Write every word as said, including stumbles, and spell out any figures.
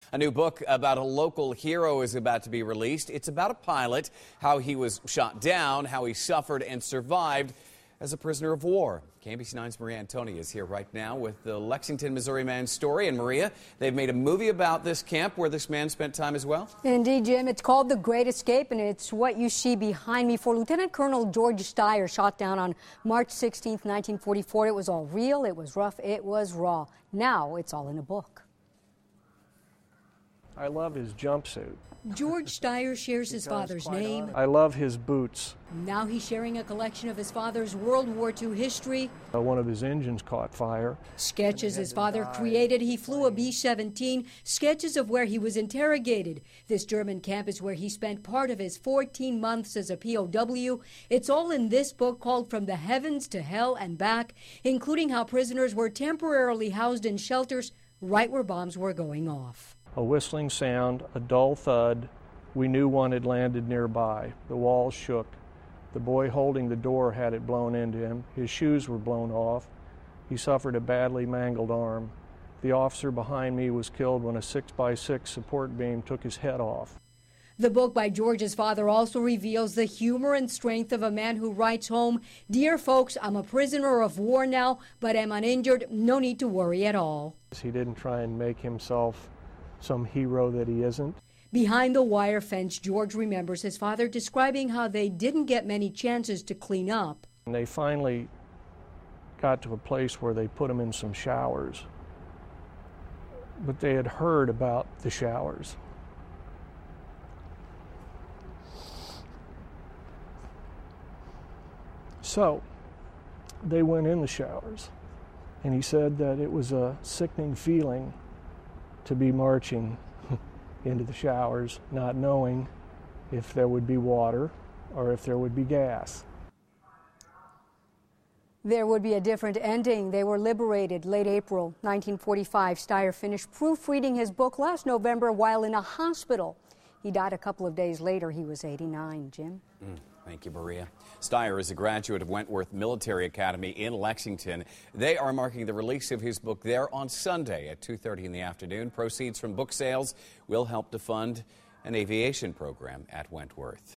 A new book about a local hero is about to be released. It's about a pilot, how he was shot down, how he suffered and survived as a prisoner of war. K M B C nine's Maria Antonia is here right now with the Lexington, Missouri man's story. And Maria, they've made a movie about this camp where this man spent time as well? Indeed, Jim. It's called The Great Escape, and it's what you see behind me. For Lieutenant Colonel George Stier, shot down on March sixteenth, nineteen forty-four. It was all real, it was rough, it was raw. Now it's all in a book. I love his jumpsuit. George Stier shares his father's name. I love his boots. Now he's sharing a collection of his father's World War Two history. Uh, one of his engines caught fire. Sketches his father created. He flew a B seventeen. Sketches of where he was interrogated. This German camp is where he spent part of his fourteen months as a P O W. It's all in this book called From the Heavens to Hell and Back, including how prisoners were temporarily housed in shelters right where bombs were going off. A whistling sound, a dull thud. We knew one had landed nearby. The walls shook. The boy holding the door had it blown into him. His shoes were blown off. He suffered a badly mangled arm. The officer behind me was killed when a six by six support beam took his head off. The book by George's father also reveals the humor and strength of a man who writes home, "Dear folks, I'm a prisoner of war now, but am uninjured. No need to worry at all." He didn't try and make himself some hero that he isn't. Behind the wire fence, George remembers his father describing how they didn't get many chances to clean up. And they finally got to a place where they put him in some showers. But they had heard about the showers. So they went in the showers, and he said that it was a sickening feeling to be marching into the showers, not knowing if there would be water or if there would be gas. There would be a different ending. They were liberated late April nineteen forty-five. Stier finished proofreading his book last November while in a hospital. He died a couple of days later. He was eighty-nine. Jim? Mm. Thank you, Maria. Stier is a graduate of Wentworth Military Academy in Lexington. They are marking the release of his book there on Sunday at two thirty in the afternoon. Proceeds from book sales will help to fund an aviation program at Wentworth.